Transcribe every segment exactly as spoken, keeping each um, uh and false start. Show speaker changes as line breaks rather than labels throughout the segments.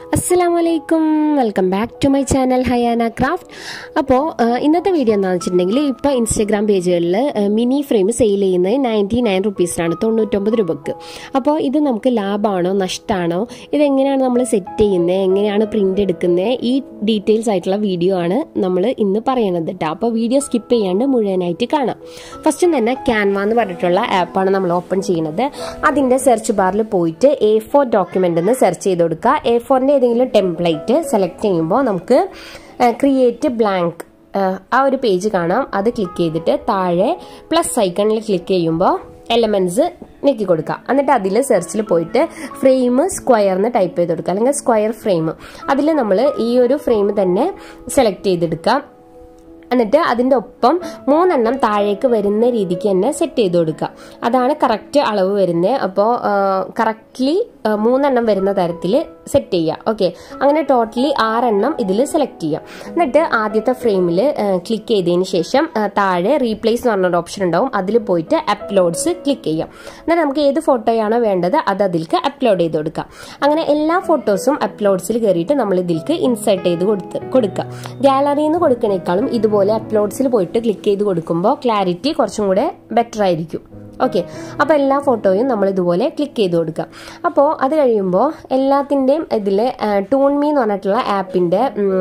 Assalamualaikum, welcome back to my channel Hayana Craft. അപ്പോൾ ഇന്നത്തെ video എന്താണെന്ന് വെച്ചിട്ടുണ്ടെങ്കിൽ ഇപ്പോൾ ഇൻസ്റ്റാഗ്രാം പേജുകളിൽ മിനി ഫ്രെയിം സെയിൽ ചെയ്യുന്നത് നയൻറ്റി നയൻ റുപ്പീസിനാണ്, തൊണ്ണൂറ്റൊമ്പത് രൂപക്ക്. അപ്പോൾ ഇത് നമുക്ക് ലാഭമാണോ നഷ്ടമാണോ, ഇതെങ്ങനെയാണ് നമ്മൾ സെറ്റ് ചെയ്യുന്നത്, എങ്ങനെയാണ് പ്രിന്റ് എടുക്കുന്നത്, ഈ ഡീറ്റെയിൽസ് ആയിട്ടുള്ള വീഡിയോ ആണ് നമ്മൾ ഇന്ന് പറയുന്നത് കേട്ടോ. അപ്പോൾ വീഡിയോ സ്കിപ്പ് ചെയ്യാണ്ട് മുഴുവനായിട്ട് കാണാം. ഫസ്റ്റ് തന്നെ ക്യാൻവ എന്ന് പറഞ്ഞിട്ടുള്ള ആപ്പാണ് നമ്മൾ ഓപ്പൺ ചെയ്യുന്നത്. അതിൻ്റെ സെർച്ച് ബാറിൽ പോയിട്ട് എ ഫോർ ഡോക്യുമെൻ്റ് എന്ന് സെർച്ച് ചെയ്ത് കൊടുക്കുക. എ ഫോറിൻ്റെ ഏതെങ്കിലും ടെംപ്ലേറ്റ് സെലക്ട് ചെയ്യുമ്പോൾ നമുക്ക് ക്രിയേറ്റ് ബ്ലാങ്ക് ആ ഒരു പേജ് കാണാം. അത് ക്ലിക്ക് ചെയ്തിട്ട് താഴെ പ്ലസ് ഐക്കണിൽ ക്ലിക്ക് ചെയ്യുമ്പോൾ എലമെന്റ്സ് ഞെക്കി കൊടുക്കുക. എന്നിട്ട് അതിൽ സെർച്ചിൽ പോയിട്ട് ഫ്രെയിം സ്ക്വയർ എന്ന് ടൈപ്പ് ചെയ്ത് കൊടുക്കുക, അല്ലെങ്കിൽ സ്ക്വയർ ഫ്രെയിം. അതിൽ നമ്മൾ ഈ ഒരു ഫ്രെയിം തന്നെ സെലക്ട് ചെയ്തെടുക്കാം. എന്നിട്ട് അതിൻ്റെ ഒപ്പം മൂന്നെണ്ണം താഴേക്ക് വരുന്ന രീതിക്ക് തന്നെ സെറ്റ് ചെയ്ത് കൊടുക്കുക. അതാണ് കറക്റ്റ് അളവ് വരുന്നത്. അപ്പോൾ കറക്റ്റ്ലി മൂന്നെണ്ണം വരുന്ന തരത്തിൽ സെറ്റ് ചെയ്യുക. ഓക്കെ, അങ്ങനെ ടോട്ടലി ആറെണ്ണം ഇതിൽ സെലക്ട് ചെയ്യാം. എന്നിട്ട് ആദ്യത്തെ ഫ്രെയിമിൽ ക്ലിക്ക് ചെയ്തതിന് ശേഷം താഴെ റീപ്ലേസ് എന്ന് പറഞ്ഞൊരു ഓപ്ഷൻ ഉണ്ടാവും. അതിൽ പോയിട്ട് അപ്ലോഡ്സ് ക്ലിക്ക് ചെയ്യാം. എന്നിട്ട് നമുക്ക് ഏത് ഫോട്ടോയാണോ വേണ്ടത് അത് അതിലേക്ക് അപ്ലോഡ് ചെയ്ത് കൊടുക്കാം. അങ്ങനെ എല്ലാ ഫോട്ടോസും അപ്ലോഡ്സിൽ കയറിയിട്ട് നമ്മൾ ഇതിലേക്ക് ഇൻസേർട്ട് ചെയ്ത് കൊടുത്ത് കൊടുക്കുക. ഗാലറിയിൽ നിന്ന് കൊടുക്കണേക്കാളും ഇതുപോലെ അപ്ലോഡ്സിൽ പോയിട്ട് ക്ലിക്ക് ചെയ്ത് കൊടുക്കുമ്പോൾ ക്ലാരിറ്റി കുറച്ചും കൂടെ ബെറ്റർ ആയിരിക്കും. ഓക്കെ, അപ്പോൾ എല്ലാ ഫോട്ടോയും നമ്മൾ ഇതുപോലെ ക്ലിക്ക് ചെയ്ത് കൊടുക്കുക. അപ്പോൾ അത് കഴിയുമ്പോൾ എല്ലാത്തിൻ്റെയും ഇതിൽ ടൂൺമി എന്ന് പറഞ്ഞിട്ടുള്ള ആപ്പിൻ്റെ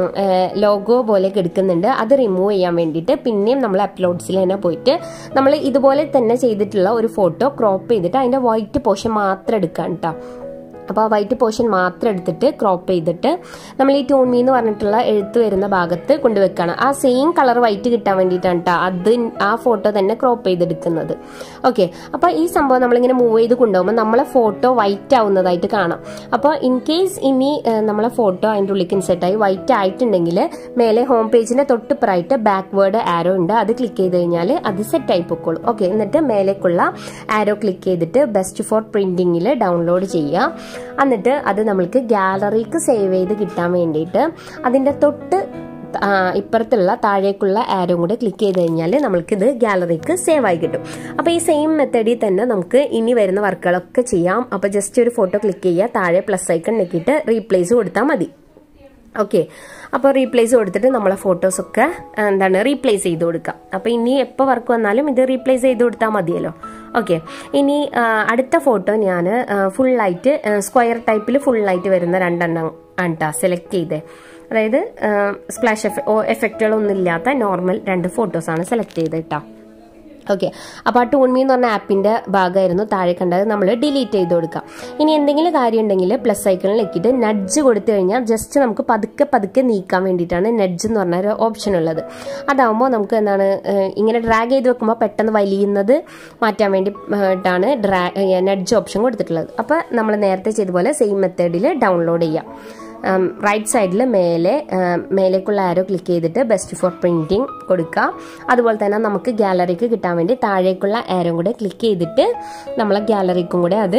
ലോഗോ പോലെ എടുക്കുന്നുണ്ട്. അത് റിമൂവ് ചെയ്യാൻ വേണ്ടിയിട്ട് പിന്നെയും നമ്മൾ അപ്ലോഡ്സിൽ തന്നെ പോയിട്ട് നമ്മൾ ഇതുപോലെ തന്നെ ചെയ്തിട്ടുള്ള ഒരു ഫോട്ടോ ക്രോപ്പ് ചെയ്തിട്ട് അതിൻ്റെ വൈറ്റ് പോർഷൻ മാത്രം എടുക്കാം കേട്ടോ. അപ്പോൾ ആ വൈറ്റ് പോർഷൻ മാത്രം എടുത്തിട്ട് ക്രോപ്പ് ചെയ്തിട്ട് നമ്മൾ ഈ ടൂൺമി എന്ന് പറഞ്ഞിട്ടുള്ള എഴുത്ത് വരുന്ന ഭാഗത്ത് കൊണ്ടുവെക്കുകയാണ്. ആ സെയിം കളർ വൈറ്റ് കിട്ടാൻ വേണ്ടിയിട്ടാണ് കേട്ടോ അത് ആ ഫോട്ടോ തന്നെ ക്രോപ്പ് ചെയ്തെടുക്കുന്നത്. ഓക്കെ, അപ്പോൾ ഈ സംഭവം നമ്മളിങ്ങനെ മൂവ് ചെയ്ത് കൊണ്ടുപോകുമ്പോൾ നമ്മളെ ഫോട്ടോ വൈറ്റ് ആവുന്നതായിട്ട് കാണാം. അപ്പോൾ ഇൻ കേസ് ഇനി നമ്മളെ ഫോട്ടോ അതിൻ്റെ ഉള്ളിലേക്ക് ഇൻസെർട്ടായി വൈറ്റ് ആയിട്ടുണ്ടെങ്കിൽ മേലെ ഹോം പേജിൻ്റെ തൊട്ടിപ്പുറമായിട്ട് ബാക്ക്വേർഡ് ആരോ ഉണ്ട്. അത് ക്ലിക്ക് ചെയ്ത് കഴിഞ്ഞാൽ അത് സെറ്റായി പൊക്കോളും. ഓക്കെ, എന്നിട്ട് മേലേക്കുള്ള ആരോ ക്ലിക്ക് ചെയ്തിട്ട് ബെസ്റ്റ് ഫോർ പ്രിന്റിങ്ങിൽ ഡൗൺലോഡ് ചെയ്യുക. എന്നിട്ട് അത് നമ്മൾക്ക് ഗാലറിക്ക് സേവ് ചെയ്ത് കിട്ടാൻ വേണ്ടിയിട്ട് അതിൻ്റെ തൊട്ട് ഇപ്പുറത്തുള്ള താഴേക്കുള്ള ആരോ കൂടെ ക്ലിക്ക് ചെയ്ത് കഴിഞ്ഞാൽ നമ്മൾക്കിത് ഗാലറിക്ക് സേവ് ആയി കിട്ടും. അപ്പോൾ ഈ സെയിം മെത്തേഡിൽ തന്നെ നമുക്ക് ഇനി വരുന്ന വർക്കുകളൊക്കെ ചെയ്യാം. അപ്പോൾ ജസ്റ്റ് ഒരു ഫോട്ടോ ക്ലിക്ക് ചെയ്യുക, താഴെ പ്ലസ് ഐക്കൺ നെക്കിയിട്ട് റീപ്ലേസ് കൊടുത്താൽ മതി. ഓക്കെ, അപ്പോൾ റീപ്ലേസ് കൊടുത്തിട്ട് നമ്മളെ ഫോട്ടോസൊക്കെ എന്താണ് റീപ്ലേസ് ചെയ്ത് കൊടുക്കാം. അപ്പോൾ ഇനി എപ്പോൾ വർക്ക് വന്നാലും ഇത് റീപ്ലേസ് ചെയ്ത് കൊടുത്താൽ മതിയല്ലോ. ഓക്കെ, ഇനി അടുത്ത ഫോട്ടോ ഞാൻ ഫുള്ളായിട്ട് സ്ക്വയർ ടൈപ്പിൽ ഫുള്ളായിട്ട് വരുന്ന രണ്ടെണ്ണം ആണ് കേട്ടോ സെലക്ട് ചെയ്തേ. അതായത് സ്പ്ലാഷ് എഫക്റ്റുകളൊന്നും ഇല്ലാത്ത നോർമൽ രണ്ട് ഫോട്ടോസാണ് സെലക്ട് ചെയ്തത് കേട്ടോ. ഓക്കെ, അപ്പോൾ ആ ടൂൺമി എന്ന് പറഞ്ഞ ആപ്പിൻ്റെ ഭാഗമായിരുന്നു താഴെ കണ്ടത്, നമ്മൾ ഡിലീറ്റ് ചെയ്ത് കൊടുക്കാം. ഇനി എന്തെങ്കിലും കാര്യം ഉണ്ടെങ്കിൽ പ്ലസ് ഐക്കണിൽ വെക്കിയിട്ട് നഡ്ജ് കൊടുത്തു കഴിഞ്ഞാൽ ജസ്റ്റ് നമുക്ക് പതുക്കെ പതുക്കെ നീക്കാൻ വേണ്ടിയിട്ടാണ് നഡ്ജ് എന്ന് പറഞ്ഞ ഒരു ഓപ്ഷൻ ഉള്ളത്. അതാവുമ്പോൾ നമുക്ക് എന്താണ് ഇങ്ങനെ ഡ്രാഗ് ചെയ്ത് വെക്കുമ്പോൾ പെട്ടെന്ന് വലിയുന്നത് മാറ്റാൻ വേണ്ടിയിട്ടാണ് ഡ്രാ നഡ്ജ് ഓപ്ഷൻ കൊടുത്തിട്ടുള്ളത്. അപ്പോൾ നമ്മൾ നേരത്തെ ചെയ്ത പോലെ സെയിം മെത്തേഡിൽ ഡൗൺലോഡ് ചെയ്യാം. റൈറ്റ് സൈഡിൽ മേലെ മേലേക്കുള്ള ആരോ ക്ലിക്ക് ചെയ്തിട്ട് ബെസ്റ്റ് ഫോർ പ്രിന്റിങ് കൊടുക്കുക. അതുപോലെ തന്നെ നമുക്ക് ഗാലറിക്ക് കിട്ടാൻ വേണ്ടി താഴേക്കുള്ള ആരോ കൂടെ ക്ലിക്ക് ചെയ്തിട്ട് നമ്മളെ ഗാലറിക്കും കൂടെ അത്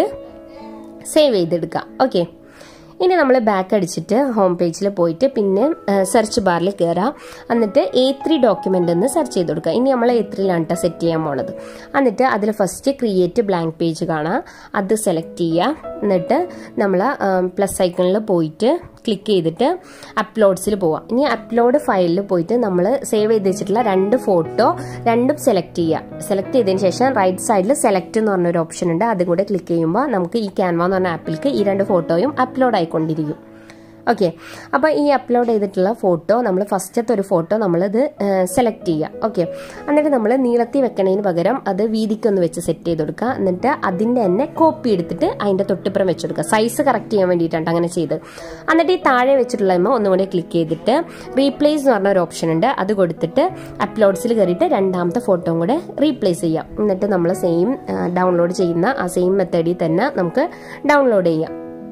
സേവ് ചെയ്തെടുക്കുക. ഓക്കെ, ഇനി നമ്മൾ ബാക്ക് അടിച്ചിട്ട് ഹോം പേജിൽ പോയിട്ട് പിന്നെ സെർച്ച് ബാറിൽ കയറാം. എന്നിട്ട് എ ത്രീ ഡോക്യുമെൻ്റ് എന്ന് സെർച്ച് ചെയ്ത് കൊടുക്കുക. ഇനി നമ്മൾ എ ത്രീയിലാണ് കേട്ടോ സെറ്റ് ചെയ്യാൻ പോണത്. എന്നിട്ട് അതിൽ ഫസ്റ്റ് ക്രിയേറ്റ് ബ്ലാങ്ക് പേജ് കാണാം, അത് സെലക്ട് ചെയ്യുക. എന്നിട്ട് നമ്മൾ പ്ലസ് ഐക്കണിൽ പോയിട്ട് ക്ലിക്ക് ചെയ്തിട്ട് അപ്ലോഡ്സിൽ പോവാം. ഇനി അപ്ലോഡ് ഫയലിൽ പോയിട്ട് നമ്മൾ സേവ് ചെയ്ത് വെച്ചിട്ടുള്ള രണ്ട് ഫോട്ടോ രണ്ടും സെലക്ട് ചെയ്യുക. സെലക്ട് ചെയ്തതിന് ശേഷം റൈറ്റ് സൈഡിൽ സെലക്ട് എന്ന് പറഞ്ഞൊരു ഓപ്ഷൻ ഉണ്ട്. അതും കൂടെ ക്ലിക്ക് ചെയ്യുമ്പോൾ നമുക്ക് ഈ ക്യാൻവ എന്ന് പറഞ്ഞ ആപ്പിലേക്ക് ഈ രണ്ട് ഫോട്ടോയും അപ്ലോഡ് ആയിക്കൊണ്ടിരിക്കും. ഓക്കെ, അപ്പോൾ ഈ അപ്ലോഡ് ചെയ്തിട്ടുള്ള ഫോട്ടോ നമ്മൾ ഫസ്റ്റത്തെ ഒരു ഫോട്ടോ നമ്മളിത് സെലക്ട് ചെയ്യുക. ഓക്കെ, എന്നിട്ട് നമ്മൾ നീളത്തി വെക്കണതിന് പകരം അത് വീതിക്കൊന്ന് വെച്ച് സെറ്റ് ചെയ്ത് കൊടുക്കുക. എന്നിട്ട് അതിൻ്റെ തന്നെ കോപ്പി എടുത്തിട്ട് അതിൻ്റെ തൊട്ടിപ്പുറം വെച്ചെടുക്കുക. സൈസ് കറക്റ്റ് ചെയ്യാൻ വേണ്ടിയിട്ടാണ് അങ്ങനെ ചെയ്ത്. എന്നിട്ട് ഈ താഴെ വെച്ചിട്ടുള്ള ഒന്നും കൂടെ ക്ലിക്ക് ചെയ്തിട്ട് റീപ്ലേസ് എന്ന് പറഞ്ഞ ഒരു ഓപ്ഷൻ ഉണ്ട്. അത് കൊടുത്തിട്ട് അപ്ലോഡ്സിൽ കയറിയിട്ട് രണ്ടാമത്തെ ഫോട്ടോയും കൂടെ റീപ്ലേസ് ചെയ്യാം. എന്നിട്ട് നമ്മൾ സെയിം ഡൗൺലോഡ് ചെയ്യുന്ന ആ സെയിം മെത്തേഡിൽ തന്നെ നമുക്ക് ഡൗൺലോഡ് ചെയ്യാം.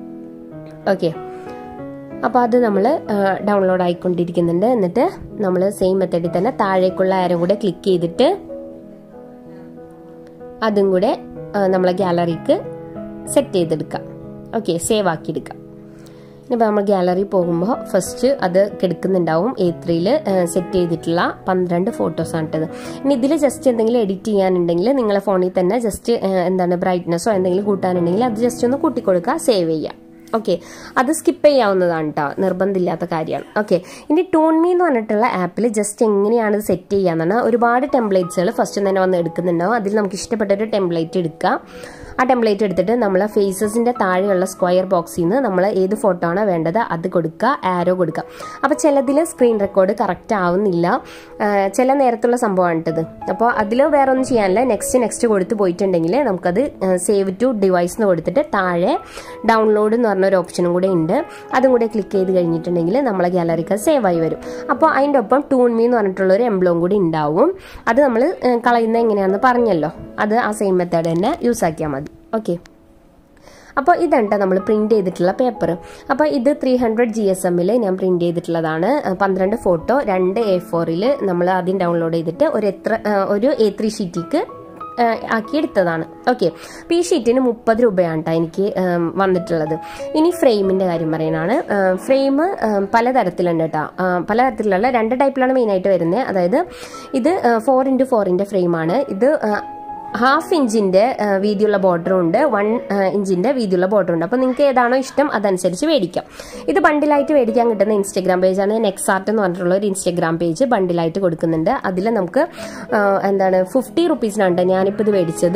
ഓക്കെ, അപ്പോൾ അത് നമ്മൾ ഡൗൺലോഡ് ആയിക്കൊണ്ടിരിക്കുന്നുണ്ട്. എന്നിട്ട് നമ്മൾ സെയിം മെത്തേഡിൽ തന്നെ താഴേക്കുള്ള ആരും കൂടെ ക്ലിക്ക് ചെയ്തിട്ട് അതും കൂടെ നമ്മളെ ഗാലറിക്ക് സെറ്റ് ചെയ്തെടുക്കാം. ഓക്കെ, സേവ് ആക്കിയെടുക്കാം. ഇനിയിപ്പോൾ നമ്മൾ ഗാലറി പോകുമ്പോൾ ഫസ്റ്റ് അത് കിടക്കുന്നുണ്ടാവും. എ ത്രീയിൽ സെറ്റ് ചെയ്തിട്ടുള്ള പന്ത്രണ്ട് ഫോട്ടോസാണ് ഇട്ടത്. ഇനി ഇതിൽ ജസ്റ്റ് എന്തെങ്കിലും എഡിറ്റ് ചെയ്യാനുണ്ടെങ്കിൽ നിങ്ങളെ ഫോണിൽ തന്നെ ജസ്റ്റ് എന്താണ് ബ്രൈറ്റ്നെസ്സോ എന്തെങ്കിലും കൂട്ടാനുണ്ടെങ്കിൽ അത് ജസ്റ്റ് ഒന്ന് കൂട്ടിക്കൊടുക്കുക, സേവ് ചെയ്യുക. ഓക്കെ, അത് സ്കിപ്പ് ചെയ്യാവുന്നതാണ് കേട്ടോ, നിർബന്ധമില്ലാത്ത കാര്യമാണ്. ഓക്കെ, ഇനി ടൂൺമി എന്ന് പറഞ്ഞിട്ടുള്ള ആപ്പിൽ ജസ്റ്റ് എങ്ങനെയാണ് ഇത് സെറ്റ് ചെയ്യാന്നാണ്. ഒരുപാട് ടെംപ്ലേറ്റ്സുകൾ ഫസ്റ്റ് തന്നെ വന്ന് എടുക്കുന്നുണ്ടാവും. അതിൽ നമുക്ക് ഇഷ്ടപ്പെട്ട ഒരു ടെംപ്ലേറ്റ് എടുക്കാം. ആ ടെംപ്ലേറ്റ് എടുത്തിട്ട് നമ്മൾ ഫേസസിൻ്റെ താഴെയുള്ള സ്ക്വയർ ബോക്സിൽ നിന്ന് നമ്മൾ ഏത് ഫോട്ടോ ആണോ വേണ്ടത് അത് കൊടുക്കുക, ആരോ കൊടുക്കുക. അപ്പോൾ ചിലതിൽ സ്ക്രീൻ റെക്കോർഡ് കറക്റ്റ് ആവുന്നില്ല, ചില നേരത്തുള്ള സംഭവമാണിട്ടത്. അപ്പോൾ അതിൽ വേറെ ഒന്നും ചെയ്യാനില്ല, നെക്സ്റ്റ് നെക്സ്റ്റ് കൊടുത്ത് പോയിട്ടുണ്ടെങ്കിൽ നമുക്കത് സേവ് ടു ഡിവൈസ് എന്ന് കൊടുത്തിട്ട് താഴെ ഡൗൺലോഡ് എന്ന് പറഞ്ഞൊരു ഓപ്ഷനും കൂടെ ഉണ്ട്. അതും കൂടെ ക്ലിക്ക് ചെയ്ത് കഴിഞ്ഞിട്ടുണ്ടെങ്കിൽ നമ്മളെ ഗാലറിക്ക് സേവ് ആയി വരും. അപ്പോൾ അതിൻ്റെ ഒപ്പം ടൂൺമി എന്ന് പറഞ്ഞിട്ടുള്ള ഒരു എംബ്ലോം കൂടി ഉണ്ടാവും. അത് നമ്മൾ കളയുന്നത് എങ്ങനെയാണെന്ന് പറഞ്ഞല്ലോ, അത് ആ സെയിം മെത്തേഡ് തന്നെ യൂസ് ആക്കിയാൽ മതി. ഓക്കെ, അപ്പോൾ ഇതാണ് നമ്മൾ പ്രിന്റ് ചെയ്തിട്ടുള്ള പേപ്പർ. അപ്പോൾ ഇത് ത്രീ ഹൺഡ്രഡ് ജി എസ് എമ്മിൽ ഞാൻ പ്രിന്റ് ചെയ്തിട്ടുള്ളതാണ്. പന്ത്രണ്ട് ഫോട്ടോ രണ്ട് എ ഫോറിൽ നമ്മൾ ആദ്യം ഡൗൺലോഡ് ചെയ്തിട്ട് ഒരു എത്ര ഒരു എ ത്രീ ഷീറ്റിക്ക് ആക്കി എടുത്തതാണ്. ഓക്കെ, അപ്പോൾ ഈ ഷീറ്റിന് മുപ്പത് രൂപയാണ് കേട്ടോ എനിക്ക് വന്നിട്ടുള്ളത്. ഇനി ഫ്രെയിമിൻ്റെ കാര്യം പറയാനാണ്. ഫ്രെയിം പലതരത്തിലുണ്ട് കേട്ടോ, പലതരത്തിലുള്ള രണ്ട് ടൈപ്പിലാണ് മെയിനായിട്ട് വരുന്നത്. അതായത് ഇത് ഫോർ ഇൻറ്റു ഫോറിൻ്റെ ഫ്രെയിമാണ്. ഇത് ഹാഫ് ഇഞ്ചിന്റെ വീതിയുള്ള ബോർഡറും ഉണ്ട്, വൺ ഇഞ്ചിന്റെ വീതിയുള്ള ബോർഡറും ഉണ്ട്. അപ്പോൾ നിങ്ങൾക്ക് ഏതാണോ ഇഷ്ടം അതനുസരിച്ച് മേടിക്കാം. ഇത് ബണ്ടിലായിട്ട് മേടിക്കാൻ കിട്ടുന്ന ഇൻസ്റ്റഗ്രാം പേജാണ്. നെക്സ് ആർട്ട് എന്ന് പറഞ്ഞിട്ടുള്ള ഒരു ഇൻസ്റ്റഗ്രാം പേജ് ബണ്ടിലായിട്ട് കൊടുക്കുന്നുണ്ട്. അതിൽ നമുക്ക് എന്താണ് ഫിഫ്റ്റി റുപ്പീസിനാണ് ഞാനിപ്പോൾ ഇത് മേടിച്ചത്.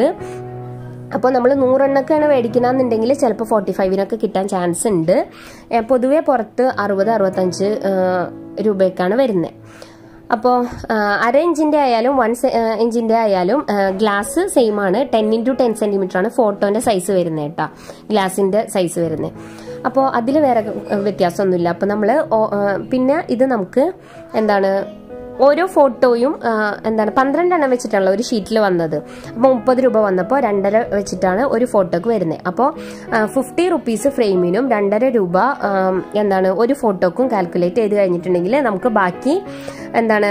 അപ്പോൾ നമ്മൾ നൂറെണ്ണൊക്കെയാണ് മേടിക്കണമെന്നുണ്ടെങ്കിൽ ചിലപ്പോൾ ഫോർട്ടി ഫൈവിനൊക്കെ കിട്ടാൻ ചാൻസ് ഉണ്ട്. പൊതുവേ പുറത്ത് അറുപത് അറുപത്തഞ്ച് രൂപയ്ക്കാണ് വരുന്നത്. അപ്പോൾ അര ഇഞ്ചിൻ്റെ ആയാലും വൺ ഇഞ്ചിൻ്റെ ആയാലും ഗ്ലാസ് സെയിം ആണ്. ടെൻ ഇൻറ്റു ടെൻ സെൻറ്റിമീറ്റർ ആണ് ഫോട്ടോൻ്റെ സൈസ് വരുന്നത് കേട്ടോ, ഗ്ലാസിൻ്റെ സൈസ് വരുന്നത്. അപ്പോൾ അതിൽ വേറെ വ്യത്യാസമൊന്നുമില്ല. അപ്പോൾ നമ്മൾ പിന്നെ ഇത് നമുക്ക് എന്താണ് ഓരോ ഫോട്ടോയും എന്താണ് പന്ത്രണ്ടെണ്ണം വെച്ചിട്ടാണല്ലോ ഒരു ഷീറ്റിൽ വന്നത്. അപ്പോൾ മുപ്പത് രൂപ വന്നപ്പോൾ രണ്ടര വെച്ചിട്ടാണ് ഒരു ഫോട്ടോക്ക് വരുന്നത്. അപ്പോൾ ഫിഫ്റ്റി റുപ്പീസ് ഫ്രെയിമിനും രണ്ടര രൂപ എന്താണ് ഒരു ഫോട്ടോക്കും കാൽക്കുലേറ്റ് ചെയ്ത് കഴിഞ്ഞിട്ടുണ്ടെങ്കിൽ നമുക്ക് ബാക്കി എന്താണ്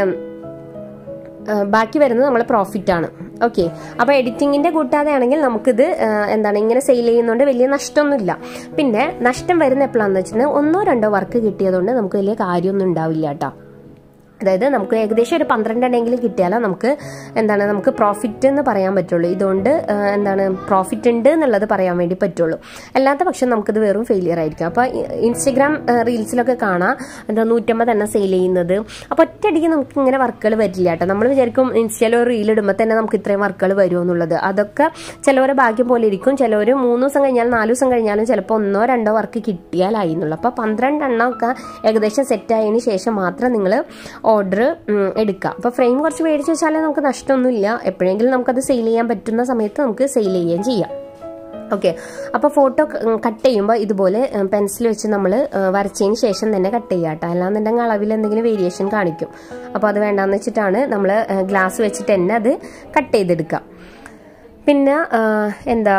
ബാക്കി വരുന്നത് നമ്മൾ പ്രോഫിറ്റ് ആണ്. ഓക്കെ, അപ്പോൾ എഡിറ്റിങ്ങിൻ്റെ കൂട്ടാതെ ആണെങ്കിൽ നമുക്കിത് എന്താണ് ഇങ്ങനെ സെയിൽ ചെയ്യുന്നതുകൊണ്ട് വലിയ നഷ്ടമൊന്നുമില്ല. പിന്നെ നഷ്ടം വരുന്ന എപ്പോഴാണെന്ന് വെച്ചിട്ടുണ്ടെങ്കിൽ ഒന്നോ രണ്ടോ വർക്ക് കിട്ടിയതുകൊണ്ട് നമുക്ക് വലിയ കാര്യമൊന്നും ഉണ്ടാവില്ല കേട്ടോ. അതായത് നമുക്ക് ഏകദേശം ഒരു പന്ത്രണ്ടെണ്ണെങ്കിലും കിട്ടിയാലോ നമുക്ക് എന്താണ് നമുക്ക് പ്രോഫിറ്റ് എന്ന് പറയാൻ പറ്റുള്ളൂ. ഇതുകൊണ്ട് എന്താണ് പ്രോഫിറ്റ് ഉണ്ട് എന്നുള്ളത് പറയാൻ വേണ്ടി പറ്റുള്ളൂ. അല്ലാത്ത പക്ഷം നമുക്കിത് വെറും ഫെയിലിയർ ആയിരിക്കും. അപ്പോൾ ഇൻസ്റ്റഗ്രാം റീൽസിലൊക്കെ കാണാം എന്താ നൂറ്റമ്പത് എണ്ണം സെയിൽ ചെയ്യുന്നത്. അപ്പോൾ ഒറ്റയടിക്ക് നമുക്ക് ഇങ്ങനെ വർക്കുകൾ വരില്ല കേട്ടോ. നമ്മൾ വിചാരിക്കും ഇൻസ്റ്റയിൽ ഒരു റീൽ ഇടുമ്പോൾ തന്നെ നമുക്ക് ഇത്രയും വർക്കുകൾ വരുമോ എന്നുള്ളത്. അതൊക്കെ ചിലവരെ ഭാഗ്യം പോലെ ഇരിക്കും. ചിലവർ മൂന്ന് ദിവസം കഴിഞ്ഞാലും നാല് ദിവസം കഴിഞ്ഞാലും ചിലപ്പോൾ ഒന്നോ രണ്ടോ വർക്ക് കിട്ടിയാലായിരുന്നുള്ളൂ. അപ്പോൾ പന്ത്രണ്ടെണ്ണമൊക്കെ ഏകദേശം സെറ്റായതിന് ശേഷം മാത്രം നിങ്ങൾ ഓർഡർ എടുക്കുക. അപ്പോൾ ഫ്രെയിം കുറച്ച് മേടിച്ച് വെച്ചാലേ നമുക്ക് നഷ്ടമൊന്നുമില്ല. എപ്പോഴെങ്കിലും നമുക്കത് സെയിൽ ചെയ്യാൻ പറ്റുന്ന സമയത്ത് നമുക്ക് സെയിൽ ചെയ്യുകയും ചെയ്യാം. ഓക്കെ, അപ്പോൾ ഫോട്ടോ കട്ട് ചെയ്യുമ്പോൾ ഇതുപോലെ പെൻസിൽ വെച്ച് നമ്മൾ വരച്ചതിന് ശേഷം തന്നെ കട്ട് ചെയ്യുക കേട്ടോ. അല്ലാന്നുണ്ടെങ്കിൽ അളവിൽ എന്തെങ്കിലും വേരിയേഷൻ കാണിക്കും. അപ്പോൾ അത് വേണ്ടാന്ന് വെച്ചിട്ടാണ് നമ്മൾ ഗ്ലാസ് വെച്ചിട്ട് തന്നെ അത് കട്ട് ചെയ്തെടുക്കുക. പിന്നെ എന്താ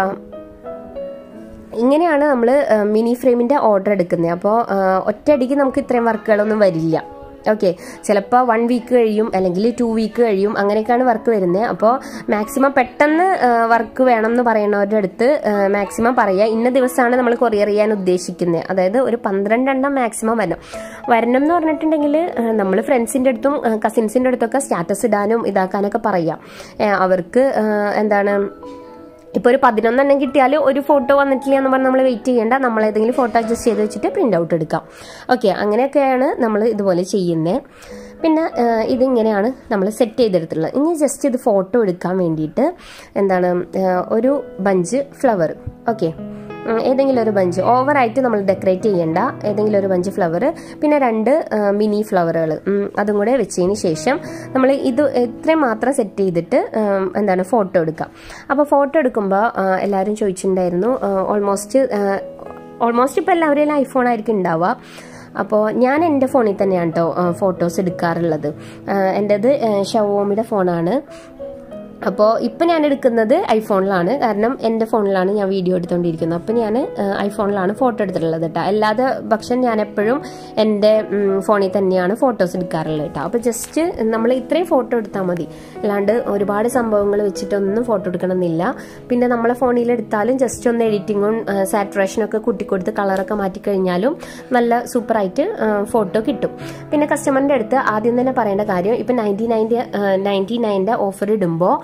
ഇങ്ങനെയാണ് നമ്മൾ മിനി ഫ്രെയിമിൻ്റെ ഓർഡർ എടുക്കുന്നത്. അപ്പോൾ ഒറ്റയടിക്ക് നമുക്ക് ഇത്രയും വർക്കുകളൊന്നും വരില്ല. ഓക്കെ, ചിലപ്പോൾ വൺ വീക്ക് കഴിയും, അല്ലെങ്കിൽ ടു വീക്ക് കഴിയും, അങ്ങനെയൊക്കെയാണ് വർക്ക് വരുന്നത്. അപ്പോൾ മാക്സിമം പെട്ടെന്ന് വർക്ക് വേണം എന്ന് പറയുന്നവരുടെ അടുത്ത് മാക്സിമം പറയുക ഇന്ന ദിവസമാണ് നമ്മൾ കൊറിയർ ചെയ്യാൻ ഉദ്ദേശിക്കുന്നത്. അതായത് ഒരു പന്ത്രണ്ടെണ്ണം മാക്സിമം വരണം വരണം എന്ന് പറഞ്ഞിട്ടുണ്ടെങ്കിൽ നമ്മൾ ഫ്രണ്ട്സിൻ്റെ അടുത്തും കസിൻസിൻ്റെ അടുത്തൊക്കെ സ്റ്റാറ്റസ് ഇടാനും ഇതാക്കാനൊക്കെ പറയാം. അവർക്ക് എന്താണ് ഇപ്പോൾ ഒരു പതിനൊന്നെണ്ണം കിട്ടിയാൽ ഒരു ഫോട്ടോ വന്നിട്ടില്ല എന്ന് പറഞ്ഞാൽ നമ്മൾ വെയിറ്റ് ചെയ്യേണ്ട, നമ്മൾ ഏതെങ്കിലും ഫോട്ടോ അഡ്ജസ്റ്റ് ചെയ്ത് വെച്ചിട്ട് പ്രിൻ്റ് ഔട്ട് എടുക്കാം. ഓക്കെ, അങ്ങനെയൊക്കെയാണ് നമ്മൾ ഇതുപോലെ ചെയ്യുന്നത്. പിന്നെ ഇതിങ്ങനെയാണ് നമ്മൾ സെറ്റ് ചെയ്തെടുത്തുള്ളത്. ഇനി ജസ്റ്റ് ഇത് ഫോട്ടോ എടുക്കാൻ വേണ്ടിയിട്ട് എന്താണ് ഒരു ബഞ്ച് ഫ്ലവർ, ഓക്കെ ഏതെങ്കിലും ഒരു ബഞ്ച്, ഓവറായിട്ട് നമ്മൾ ഡെക്കറേറ്റ് ചെയ്യേണ്ട, ഏതെങ്കിലും ഒരു ബഞ്ച് ഫ്ലവർ, പിന്നെ രണ്ട് മിനി ഫ്ലവറുകൾ അതും കൂടെ വെച്ചതിന് ശേഷം നമ്മൾ ഇത് ഇത്രയും മാത്രം സെറ്റ് ചെയ്തിട്ട് എന്താണ് ഫോട്ടോ എടുക്കാം. അപ്പോൾ ഫോട്ടോ എടുക്കുമ്പോൾ എല്ലാവരും ചോദിച്ചിട്ടുണ്ടായിരുന്നു, ഓൾമോസ്റ്റ് ഓൾമോസ്റ്റ് ഇപ്പോൾ എല്ലാവരെയും ഐഫോൺ ആയിരിക്കും ഉണ്ടാവുക. അപ്പോൾ ഞാൻ എൻ്റെ ഫോണിൽ തന്നെയാണ് കേട്ടോ ഫോട്ടോസ് എടുക്കാറുള്ളത്. എൻ്റേത് ഷവോമിയുടെ ഫോണാണ്. അപ്പോൾ ഇപ്പം ഞാൻ എടുക്കുന്നത് ഐഫോണിലാണ്, കാരണം എൻ്റെ ഫോണിലാണ് ഞാൻ വീഡിയോ എടുത്തുകൊണ്ടിരിക്കുന്നത്. അപ്പോൾ ഞാൻ ഐഫോണിലാണ് ഫോട്ടോ എടുത്തിട്ടുള്ളത് കേട്ടോ. അല്ലാതെ പക്ഷം ഞാൻ എപ്പോഴും എൻ്റെ ഫോണിൽ തന്നെയാണ് ഫോട്ടോസ് എടുക്കാറുള്ളത് കേട്ടോ. അപ്പോൾ ജസ്റ്റ് നമ്മൾ ഇത്രയും ഫോട്ടോ എടുത്താൽ മതി, അല്ലാണ്ട് ഒരുപാട് സംഭവങ്ങൾ വെച്ചിട്ടൊന്നും ഫോട്ടോ എടുക്കണമെന്നില്ല. പിന്നെ നമ്മളെ ഫോണിൽ എടുത്താലും ജസ്റ്റ് ഒന്ന് എഡിറ്റിങ്ങും സാറ്റുറേഷനൊക്കെ കൂട്ടിക്കൊടുത്ത് കളറൊക്കെ മാറ്റിക്കഴിഞ്ഞാലും നല്ല സൂപ്പറായിട്ട് ഫോട്ടോ കിട്ടും. പിന്നെ കസ്റ്റമറിൻ്റെ അടുത്ത് ആദ്യം തന്നെ പറയേണ്ട കാര്യം, ഇപ്പം നയൻറ്റി നയൻ്റെ നയൻറ്റി നയൻ്റെ ഓഫർ ഇടുമ്പോൾ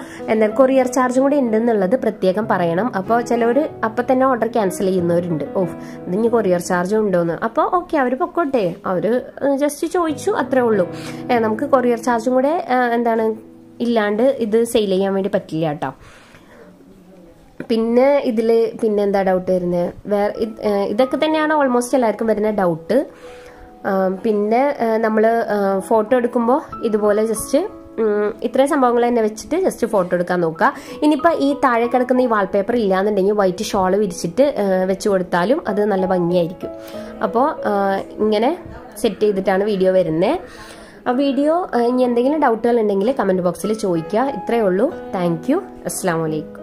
എന്നാൽ കൊറിയർ ചാർജും കൂടി ഉണ്ടെന്നുള്ളത് പ്രത്യേകം പറയണം. അപ്പോൾ ചിലവർ അപ്പം തന്നെ ഓർഡർ ക്യാൻസൽ ചെയ്യുന്നവരുണ്ട്. ഓ ഇതിന് കൊറിയർ ചാർജും ഉണ്ടോയെന്ന്. അപ്പോൾ ഓക്കെ, അവർ പൊക്കോട്ടെ, അവർ ജസ്റ്റ് ചോദിച്ചു, അത്രേ ഉള്ളൂ. നമുക്ക് കൊറിയർ ചാർജും കൂടെ എന്താണ് ഇല്ലാണ്ട് ഇത് സെയിൽ ചെയ്യാൻ വേണ്ടി പറ്റില്ല കേട്ടോ. പിന്നെ ഇതിൽ പിന്നെ എന്താ ഡൗട്ട് വരുന്നത്, വേറെ ഇതൊക്കെ തന്നെയാണ് ഓൾമോസ്റ്റ് എല്ലാവർക്കും വരുന്ന ഡൗട്ട്. പിന്നെ നമ്മൾ ഫോട്ടോ എടുക്കുമ്പോൾ ഇതുപോലെ ജസ്റ്റ് ഇത്രയും സംഭവങ്ങൾ തന്നെ വെച്ചിട്ട് ജസ്റ്റ് ഫോട്ടോ എടുക്കാൻ നോക്കുക. ഇനിയിപ്പോൾ ഈ താഴെ കിടക്കുന്ന ഈ വാൾപേപ്പർ ഇല്ലാന്നുണ്ടെങ്കിൽ വൈറ്റ് ഷോള് വിരിച്ചിട്ട് വെച്ച് കൊടുത്താലും അത് നല്ല ഭംഗിയായിരിക്കും. അപ്പോൾ ഇങ്ങനെ സെറ്റ് ചെയ്തിട്ടാണ് വീഡിയോ വരുന്നത്. ആ വീഡിയോ ഇനി എന്തെങ്കിലും ഡൗട്ടുകൾ ഉണ്ടെങ്കിൽ കമൻറ്റ് ബോക്സിൽ ചോദിക്കുക. ഇത്രയേ ഉള്ളൂ. Thank you. അസ്സലാമു അലൈക്കും.